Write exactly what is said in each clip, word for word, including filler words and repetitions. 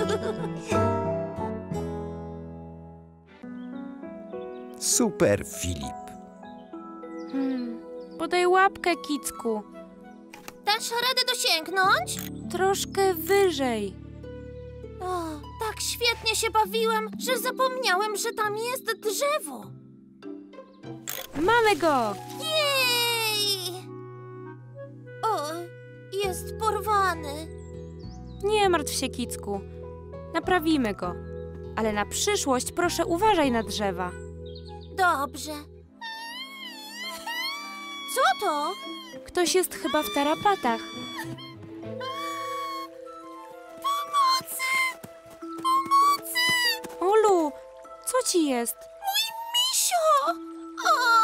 Super Filip. Hmm, podaj łapkę, Kicku. Dasz radę dosięgnąć? Troszkę wyżej. O, tak świetnie się bawiłem, że zapomniałem, że tam jest drzewo. Mamy go! Jej! O, jest porwany. Nie martw się, Kicku. Naprawimy go. Ale na przyszłość proszę uważaj na drzewa. Dobrze. Co to? Ktoś jest chyba w tarapatach. Pomocy! Pomocy! Olu, co ci jest? Mój misio! O!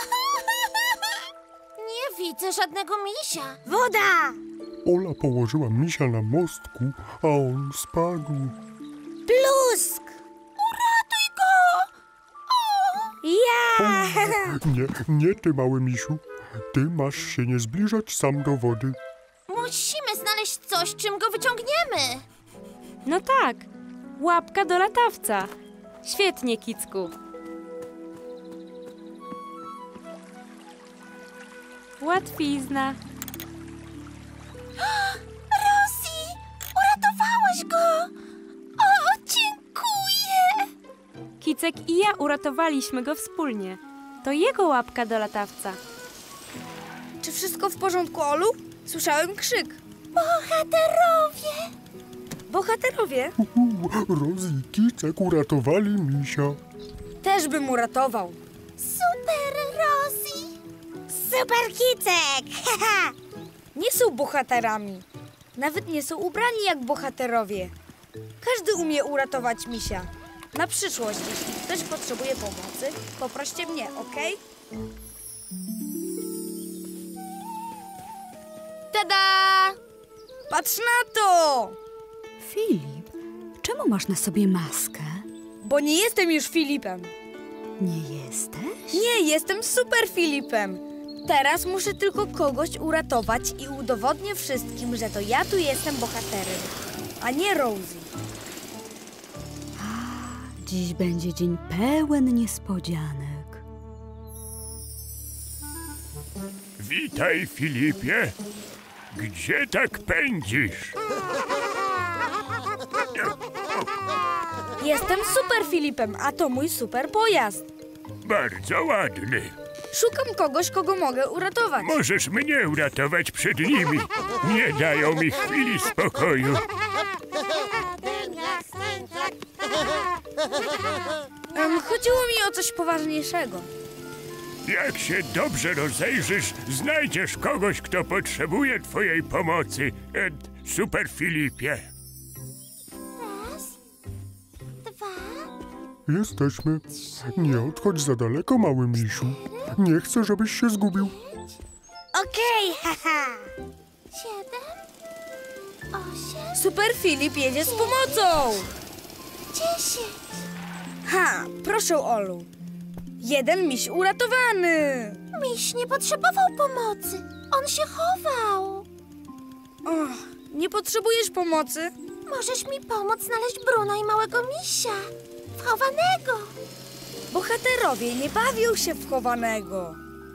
Nie widzę żadnego misia. Woda! Ola położyła misia na mostku, a on spadł. Plusk! Uratuj go! Ja! Nie, nie ty, mały misiu. Ty masz się nie zbliżać sam do wody. Musimy znaleźć coś, czym go wyciągniemy. No tak, łapka do latawca. Świetnie, Kicku. Łatwizna. Rosie, uratowałaś go! O, dziękuję! Kicek i ja uratowaliśmy go wspólnie. To jego łapka do latawca. Czy wszystko w porządku, Olu? Słyszałem krzyk. Bohaterowie! Bohaterowie? Uhu, Rosie i Kicek uratowali misia. Też bym uratował. Super, Rosie! Super Kicek! Nie są bohaterami. Nawet nie są ubrani jak bohaterowie. Każdy umie uratować misia. Na przyszłość, jeśli ktoś potrzebuje pomocy, poproście mnie, okej? Tada! Patrz na to! Filip, czemu masz na sobie maskę? Bo nie jestem już Filipem. Nie jesteś? Nie, jestem Super Filipem. Teraz muszę tylko kogoś uratować i udowodnię wszystkim, że to ja tu jestem bohaterem, a nie Rosie. Dziś będzie dzień pełen niespodzianek. Witaj, Filipie. Gdzie tak pędzisz? Jestem Super Filipem, a to mój super pojazd. Bardzo ładny. Szukam kogoś, kogo mogę uratować. Możesz mnie uratować przed nimi. Nie dają mi chwili spokoju. Um, chodziło mi o coś poważniejszego. Jak się dobrze rozejrzysz, znajdziesz kogoś, kto potrzebuje twojej pomocy. Ed, Super Filipie. Raz, dwa, Jesteśmy. Nie odchodź za daleko, mały misiu. Nie chcę, żebyś się zgubił. Okej, haha. siedem, osiem, Super Filip jedzie z pomocą. dziesięć. Ha, proszę, Olu. Jeden miś uratowany. Miś nie potrzebował pomocy. On się chował. Och, nie potrzebujesz pomocy? Możesz mi pomóc znaleźć Bruna i małego misia. Wchowanego. Bohaterowie nie bawią się w chowanego.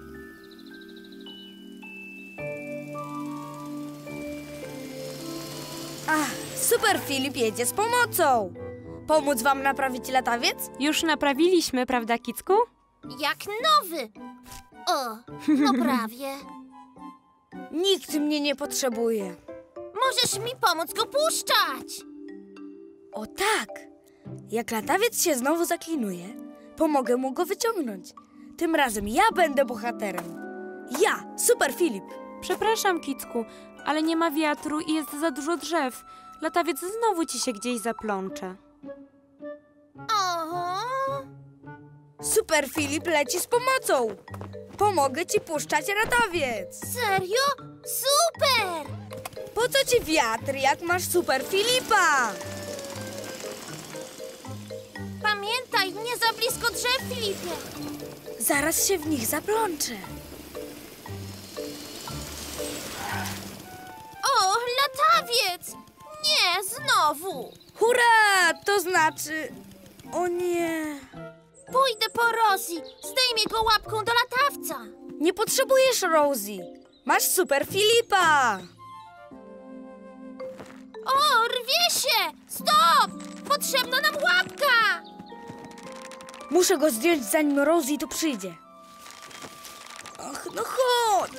Ach, Super Filip jedzie z pomocą. Pomóc wam naprawić latawiec? Już naprawiliśmy, prawda, Kicku? Jak nowy. O, no prawie. Nikt mnie nie potrzebuje. Możesz mi pomóc go puszczać. O tak! Jak latawiec się znowu zaklinuje, pomogę mu go wyciągnąć. Tym razem ja będę bohaterem. Ja, Super Filip. Przepraszam, Kicku, ale nie ma wiatru i jest za dużo drzew. Latawiec znowu ci się gdzieś zaplącze. O, Super Filip leci z pomocą. Pomogę ci puszczać latawiec. serio? Super! Po co ci wiatr, jak masz Super Filipa? Pamiętaj, nie za blisko drzew, Filipie. Zaraz się w nich zaplączę. O, latawiec! Nie, znowu znowu. Hurra! To znaczy... O nie... Pójdę po Rosie. Zdejmie go łapką do latawca. Nie potrzebujesz Rosie. Masz Super Filipa. O, rwie się! Stop! Potrzebna nam łapka! Muszę go zdjąć, zanim Rosie tu przyjdzie. Ach, no chodź.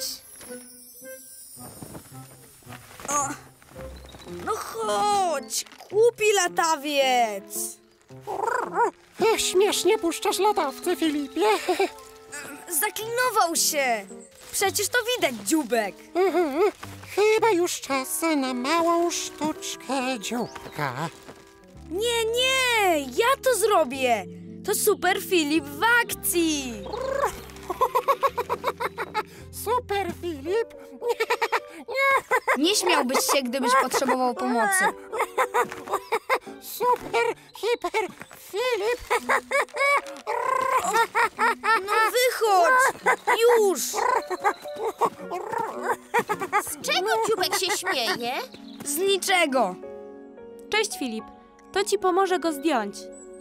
O, no chodź, głupi latawiec. Śmiesznie puszczasz latawce, Filipie. Zaklinował się. Przecież to widać, dzióbek. Chyba już czas na małą sztuczkę dzióbka. Nie, nie, ja to zrobię. To Super Filip w akcji. Super, Filip. Nie śmiałbyś się, gdybyś potrzebował pomocy. Super, hiper, Filip. No wychodź, już. Z czego dzióbek się śmieje? Z niczego. Cześć, Filip. To ci pomoże go zdjąć.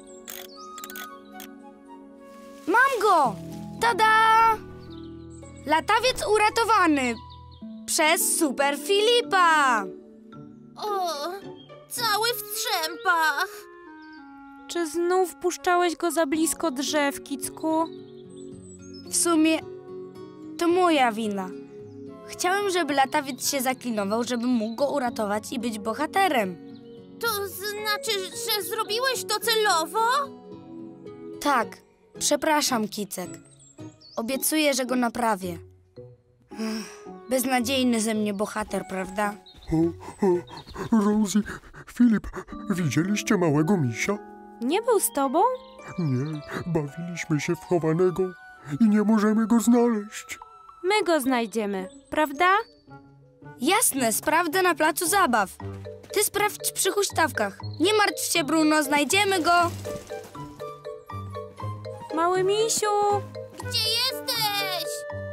Mam go! Tada! Latawiec uratowany przez Super Filipa. O, cały w strzępach. Czy znów puszczałeś go za blisko drzew, Kicku? W sumie to moja wina. Chciałem, żeby latawiec się zaklinował, żebym mógł go uratować i być bohaterem. To znaczy, że zrobiłeś to celowo? Tak, przepraszam, Kicek. Obiecuję, że go naprawię. Ech, beznadziejny ze mnie bohater, prawda? O, o, Rosie, Filip, widzieliście małego misia? Nie był z tobą? Nie, bawiliśmy się w chowanego i nie możemy go znaleźć. My go znajdziemy, prawda? Jasne, sprawdzę na placu zabaw. Ty sprawdź przy huśtawkach. Nie martw się, Bruno, znajdziemy go. Mały misiu! Gdzie jesteś?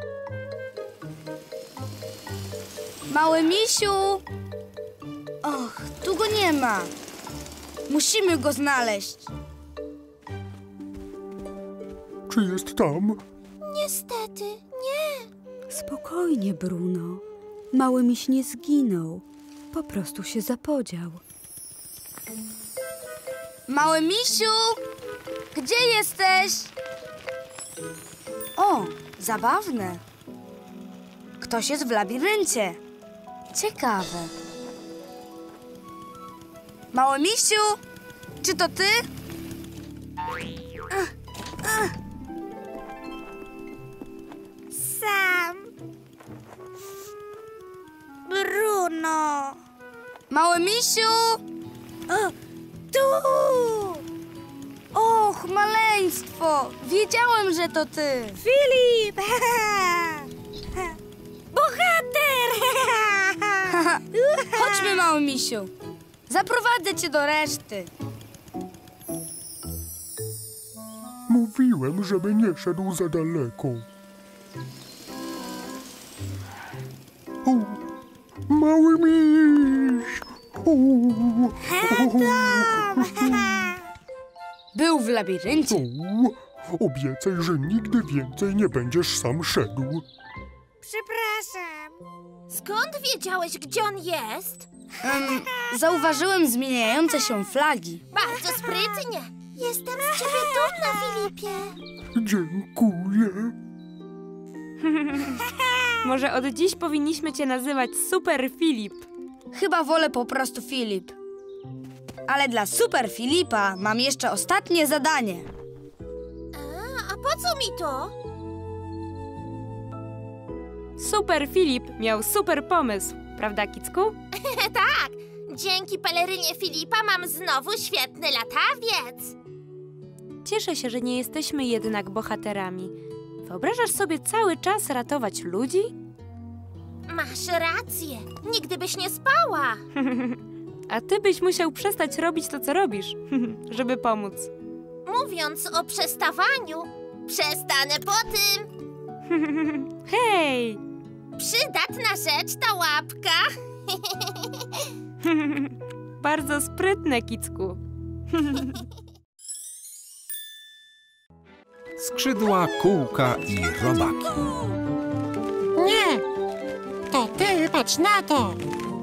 Mały misiu! Och, tu go nie ma. Musimy go znaleźć. Czy jest tam? Niestety, nie. Spokojnie, Bruno. Mały miś nie zginął. Po prostu się zapodział. Mały misiu! Gdzie jesteś? O, zabawne. Ktoś jest w labiryncie. Ciekawe. Mały misiu! Czy to ty? Ach, ach. Sam. Bruno. Mały misiu! O, tu! Och, maleństwo! Wiedziałem, że to ty! Filip! Bohater! Chodźmy, mały misiu. Zaprowadzę cię do reszty. Mówiłem, żeby nie szedł za daleko. O, mały miś! O, Był w labiryncie. o, obiecaj, że nigdy więcej nie będziesz sam szedł. Przepraszam. Skąd wiedziałeś, gdzie on jest? Um, zauważyłem zmieniające się flagi. Bardzo sprytnie. Jestem z ciebie dumna, Filipie. Dziękuję. Może od dziś powinniśmy cię nazywać Super Filip. Chyba wolę po prostu Filip. Ale dla Super Filipa mam jeszcze ostatnie zadanie. A, a po co mi to? Super Filip miał super pomysł, prawda, Kicku? Tak, dzięki pelerynie Filipa mam znowu świetny latawiec. Cieszę się, że nie jesteśmy jednak bohaterami. Wyobrażasz sobie cały czas ratować ludzi? Masz rację, nigdy byś nie spała. A ty byś musiał przestać robić to, co robisz, żeby pomóc. Mówiąc o przestawaniu, przestanę po tym. Hej! Przydatna rzecz ta łapka. Bardzo sprytne, Kicku. Skrzydła, kółka i robaki. Nie! To ty, patrz na to!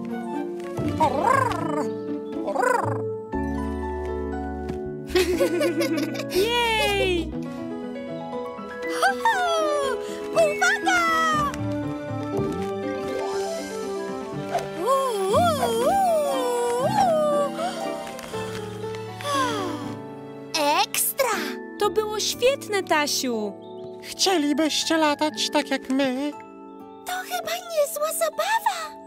Jej! Uwaga! Ekstra! To było świetne, Tasiu. Chcielibyście latać tak jak my? To chyba niezła zabawa.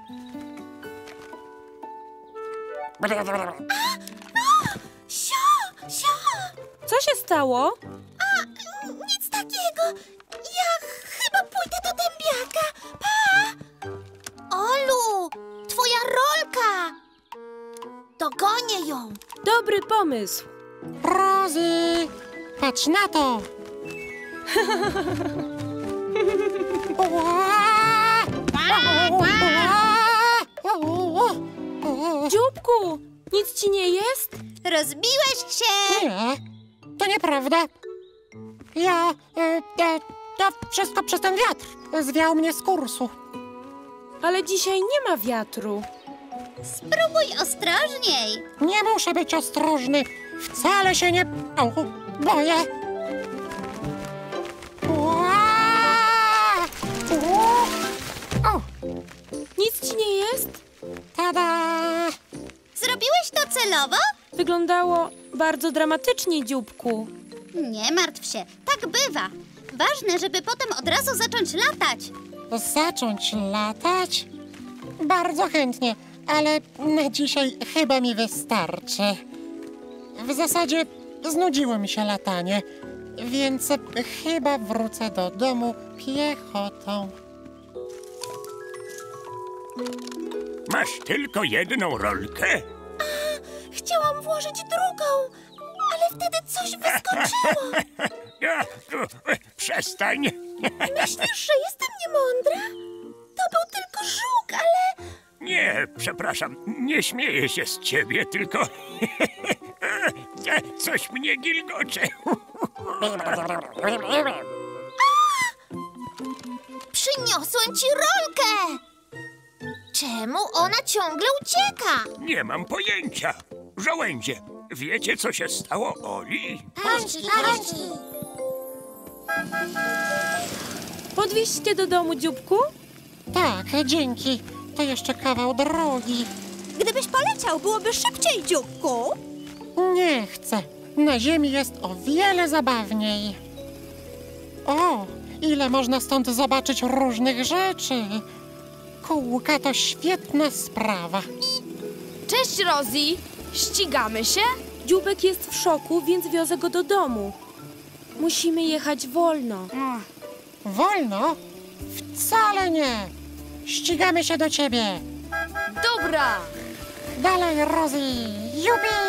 Sio, sio! Co się stało? A, nic takiego. Ja chyba pójdę do dębiaka. Pa! Olu, twoja rolka! Dogonię ją. Dobry pomysł. Rozy! Patrz na to! Dzióbku, nic ci nie jest? Rozbiłeś się. Nie, to nieprawda. Ja... E, e, to wszystko przez ten wiatr. Zwiał mnie z kursu. Ale dzisiaj nie ma wiatru. Spróbuj ostrożniej. Nie muszę być ostrożny. Wcale się nie... O, boję. Ua! U! O, Nic ci nie jest? tada! Zrobiłeś to celowo? Wyglądało bardzo dramatycznie, Dzióbku. Nie martw się, tak bywa. Ważne, żeby potem od razu zacząć latać. Zacząć latać? Bardzo chętnie, ale na dzisiaj chyba mi wystarczy. W zasadzie znudziło mi się latanie, więc chyba wrócę do domu piechotą. Masz tylko jedną rolkę? Chciałam włożyć drugą, ale wtedy coś wyskoczyło. Ja, tu, e, przestań. Myślisz, że jestem niemądra? To był tylko żuk, ale... Nie, przepraszam, nie śmieję się z ciebie, tylko e, coś mnie gilgocze. Przyniosłem ci rolkę! Czemu ona ciągle ucieka? Nie mam pojęcia. Żołędzie, wiecie, co się stało Oli? Pączki, pączki! Podwieźcie do domu, Dzióbku? Tak, dzięki. To jeszcze kawał drogi. Gdybyś poleciał, byłoby szybciej, dzióbku. Nie chcę. Na ziemi jest o wiele zabawniej. O, ile można stąd zobaczyć różnych rzeczy. Kółka to świetna sprawa. Cześć, Rosie. Ścigamy się? Dzióbek jest w szoku, więc wiozę go do domu. Musimy jechać wolno. Wolno? Wcale nie. Ścigamy się do ciebie. Dobra. Dalej, Rosie. Jubi!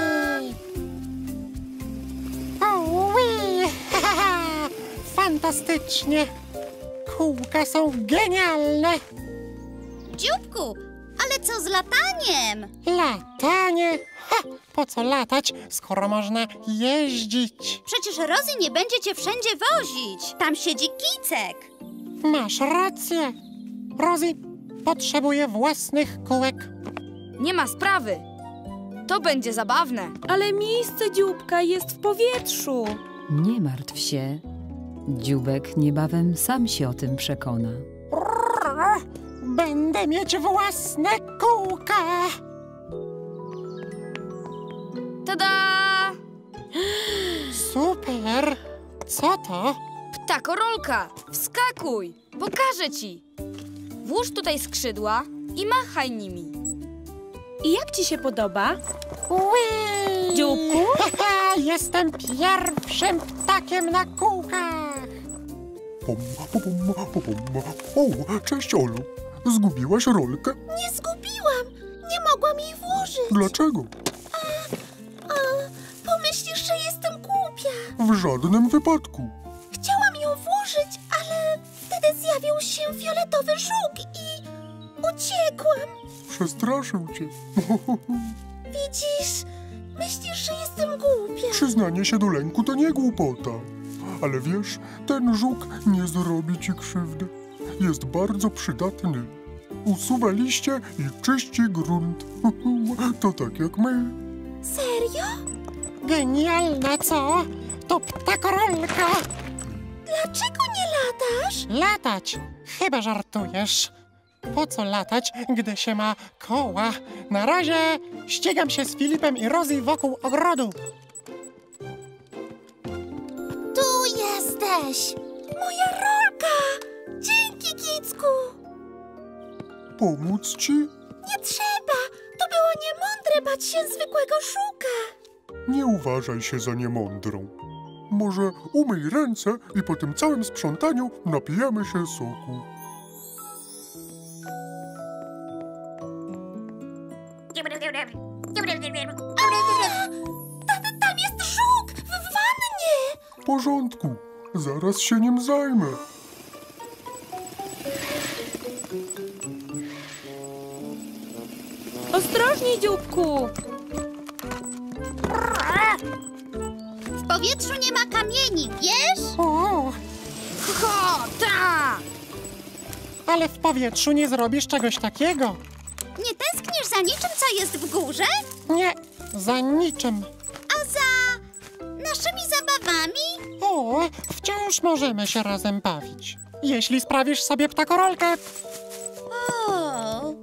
Ui! Ha, ha, ha. Fantastycznie. Kółka są genialne. Dzióbku, ale co z lataniem? Latanie? Ha! Po co latać, skoro można jeździć? Przecież Rosie nie będzie cię wszędzie wozić. Tam siedzi Kicek. Masz rację. Rosie potrzebuje własnych kółek. Nie ma sprawy. To będzie zabawne. Ale miejsce Dzióbka jest w powietrzu. Nie martw się. Dzióbek niebawem sam się o tym przekona. Będę mieć własne kółka. Tada! Super. Co to? Ptakorolka, wskakuj. Pokażę ci. Włóż tutaj skrzydła i machaj nimi. I jak ci się podoba? Ui! Dzióbku? Haha, jestem pierwszym ptakiem na kółkach. Pom, pom, pom, pom. O, cześć, Olu. Zgubiłaś rolkę? Nie zgubiłam. Nie mogłam jej włożyć. Dlaczego? A, pomyślisz, że jestem głupia. W żadnym wypadku. Chciałam ją włożyć, ale wtedy zjawił się fioletowy żuk i uciekłam. Przestraszył cię. Widzisz? Myślisz, że jestem głupia. Przyznanie się do lęku to nie głupota. Ale wiesz, ten żuk nie zrobi ci krzywdy. Jest bardzo przydatny. Usuwa liście i czyści grunt. To tak jak my. Serio? Genialna, co? To ptakorolka! Dlaczego nie latasz? Latać! Chyba żartujesz. Po co latać, gdy się ma koła? Na razie ścigam się z Filipem i Rosie wokół ogrodu. Tu jesteś! Moja rolka! Dzięki, Kicku! Pomóc ci? Nie trzeba! To było niemądre bać się zwykłego żuka. Nie uważaj się za niemądrą. Może umyj ręce i po tym całym sprzątaniu napijemy się soku. Tata, tam jest żuk! W wannie! W porządku, zaraz się nim zajmę. Ostrożnie, dzióbku! W powietrzu nie ma kamieni, wiesz? O, Ho, ta! ale w powietrzu nie zrobisz czegoś takiego. Nie tęsknisz za niczym, co jest w górze? Nie, za niczym. A za naszymi zabawami? O, wciąż możemy się razem bawić. Jeśli sprawisz sobie ptakorolkę. O,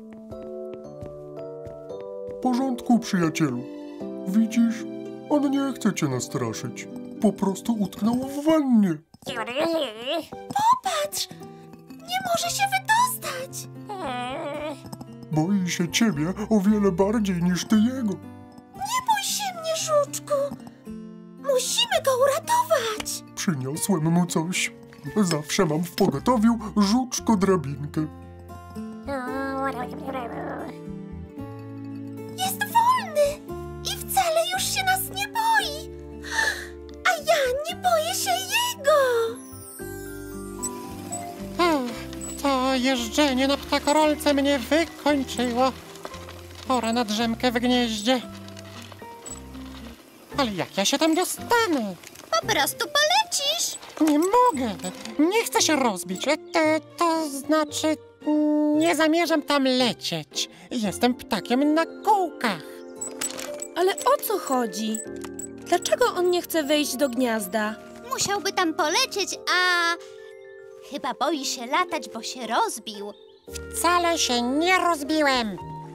W porządku, przyjacielu. Widzisz, on nie chce cię nastraszyć. Po prostu utknął w wannie. popatrz! Nie może się wydostać! Boi się ciebie o wiele bardziej niż ty jego. Nie bój się mnie, żuczku! Musimy go uratować! Przyniosłem mu coś. Zawsze mam w pogotowiu żuczko drabinkę. Jest wolny i wcale już się nas nie boi. A ja nie boję się jego. Ach, to jeżdżenie na ptakorolce mnie wykończyło. Pora na drzemkę w gnieździe. Ale jak ja się tam dostanę? Po prostu polecisz. Nie mogę. Nie chcę się rozbić. E, To, to znaczy, mm, nie zamierzam tam lecieć. Jestem ptakiem na kółkach. Ale o co chodzi? Dlaczego on nie chce wejść do gniazda? Musiałby tam polecieć, a chyba boi się latać, bo się rozbił. Wcale się nie rozbiłem.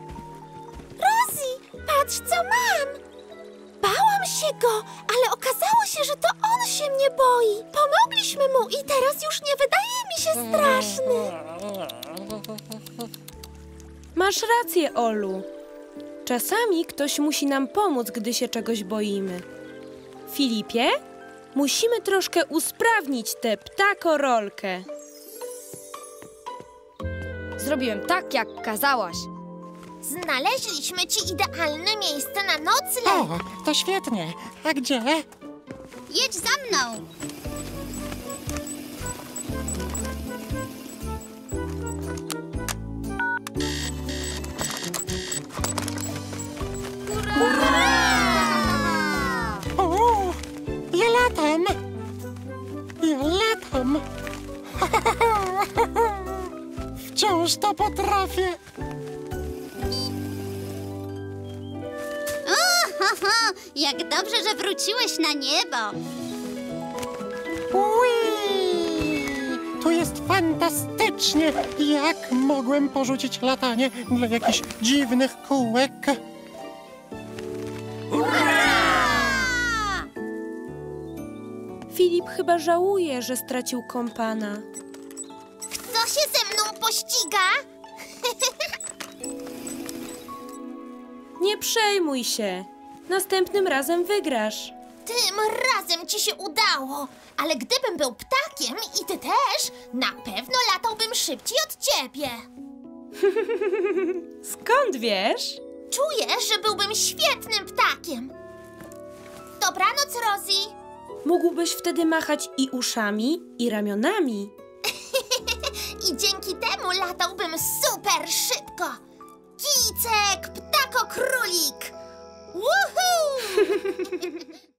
Rosie, patrz co mam. Bałam się go, ale okazało się, że to on się mnie boi. Pomogliśmy mu i teraz już nie wydaje mi się straszny. Masz rację, Olu. Czasami ktoś musi nam pomóc, gdy się czegoś boimy. Filipie, musimy troszkę usprawnić tę ptakorolkę. Zrobiłem tak, jak kazałaś. Znaleźliśmy ci idealne miejsce na nocleg. O, to świetnie. A gdzie? Jedź za mną. O, ja latam. Ja latam. Wciąż to potrafię. Jak dobrze, że wróciłeś na niebo. Ui! Tu jest fantastycznie. Jak mogłem porzucić latanie dla jakichś dziwnych kółek? Filip chyba żałuje, że stracił kompana. Kto się ze mną pościga? Nie przejmuj się. Następnym razem wygrasz. Tym razem ci się udało. Ale gdybym był ptakiem i ty też, na pewno latałbym szybciej od ciebie. Skąd wiesz? Czuję, że byłbym świetnym ptakiem. Dobranoc, Rosie. Mógłbyś wtedy machać i uszami, i ramionami. I dzięki temu latałbym super szybko. Kicek, ptako królik! Woohoo!